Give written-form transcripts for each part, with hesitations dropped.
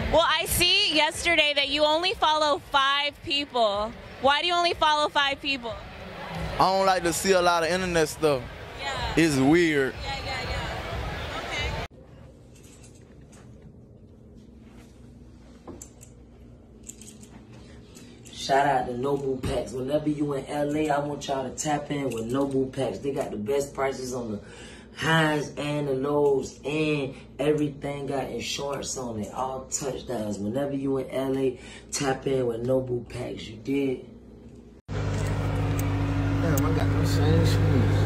Well, I see yesterday that you only follow 5 people. Why do you only follow 5 people? I don't like to see a lot of internet stuff. Yeah. It's weird. Yeah. Okay. Shout out to Noble Packs. Whenever you in LA, I want y'all to tap in with Noble Packs. They got the best prices on the highs and the lows, and everything got insurance on it. All touchdowns. Whenever you in LA, tap in with Noble Packs. You did. Damn, I got no same shoes.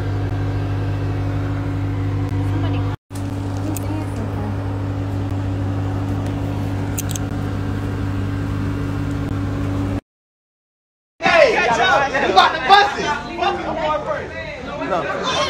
You about to bust it! No.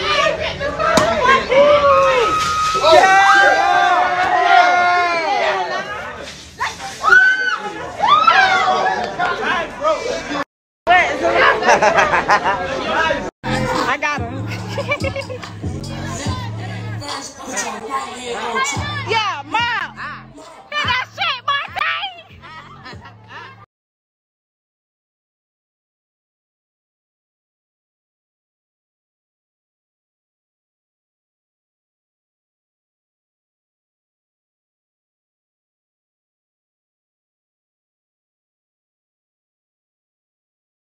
I got him. Yeah.